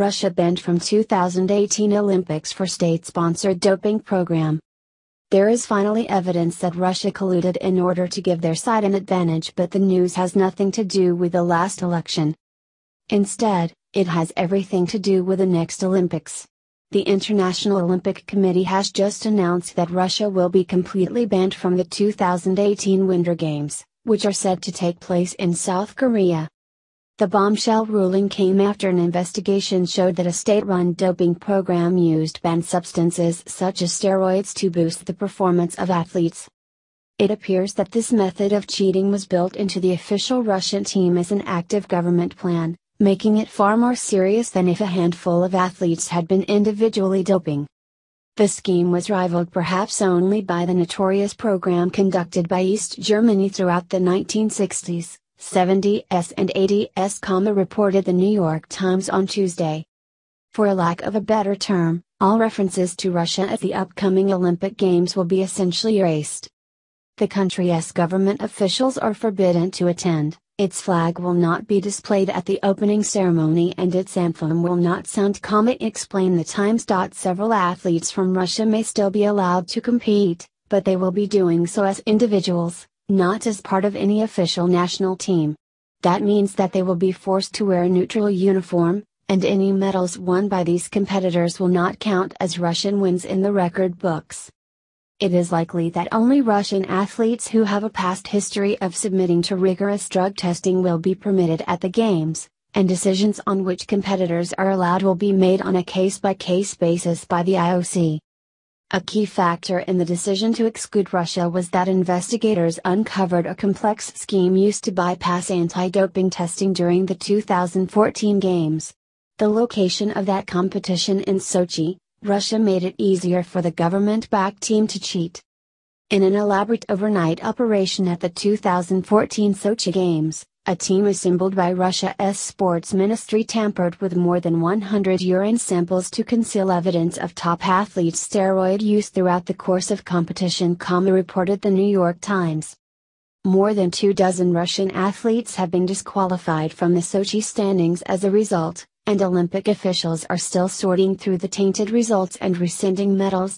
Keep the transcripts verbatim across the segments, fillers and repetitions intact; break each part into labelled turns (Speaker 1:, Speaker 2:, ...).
Speaker 1: Russia banned from two thousand eighteen Olympics for state-sponsored doping program. There is finally evidence that Russia colluded in order to give their side an advantage, but the news has nothing to do with the last election. Instead, it has everything to do with the next Olympics. The International Olympic Committee has just announced that Russia will be completely banned from the two thousand eighteen Winter Games, which are set to take place in South Korea. The bombshell ruling came after an investigation showed that a state-run doping program used banned substances such as steroids to boost the performance of athletes. It appears that this method of cheating was built into the official Russian team as an active government plan, making it far more serious than if a handful of athletes had been individually doping. The scheme was rivaled perhaps only by the notorious program conducted by East Germany throughout the nineteen sixties, seventies and eighties, reported the New York Times on Tuesday. For a lack of a better term, all references to Russia at the upcoming Olympic Games will be essentially erased. The country's government officials are forbidden to attend. Its flag will not be displayed at the opening ceremony and its anthem will not sound. Explain the Times. Several athletes from Russia may still be allowed to compete, but they will be doing so as individuals, not as part of any official national team. That means that they will be forced to wear a neutral uniform, and any medals won by these competitors will not count as Russian wins in the record books. It is likely that only Russian athletes who have a past history of submitting to rigorous drug testing will be permitted at the Games, and decisions on which competitors are allowed will be made on a case-by-case basis by the I O C. A key factor in the decision to exclude Russia was that investigators uncovered a complex scheme used to bypass anti-doping testing during the two thousand fourteen Games. The location of that competition in Sochi, Russia made it easier for the government-backed team to cheat. In an elaborate overnight operation at the two thousand fourteen Sochi Games, a team assembled by Russia's sports ministry tampered with more than one hundred urine samples to conceal evidence of top athletes' steroid use throughout the course of competition, reported the New York Times. More than two dozen Russian athletes have been disqualified from the Sochi standings as a result, and Olympic officials are still sorting through the tainted results and rescinding medals.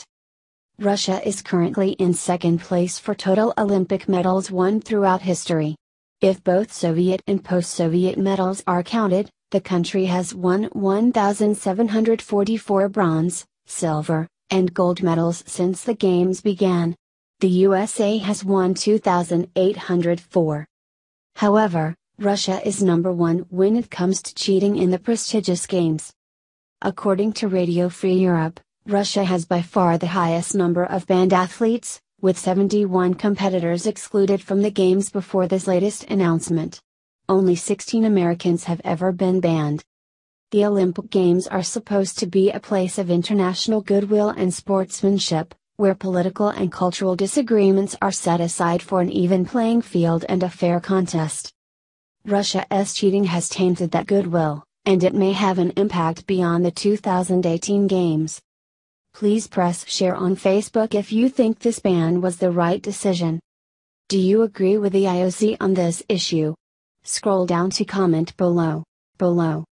Speaker 1: Russia is currently in second place for total Olympic medals won throughout history. If both Soviet and post-Soviet medals are counted, the country has won one thousand seven hundred forty-four bronze, silver, and gold medals since the Games began. The U S A has won two thousand eight hundred four. However, Russia is number one when it comes to cheating in the prestigious Games. According to Radio Free Europe, Russia has by far the highest number of banned athletes, with seventy-one competitors excluded from the Games before this latest announcement. Only sixteen Americans have ever been banned. The Olympic Games are supposed to be a place of international goodwill and sportsmanship, where political and cultural disagreements are set aside for an even playing field and a fair contest. Russia's cheating has tainted that goodwill, and it may have an impact beyond the two thousand eighteen Games. Please press share on Facebook if you think this ban was the right decision. Do you agree with the I O C on this issue? Scroll down to comment below. Below.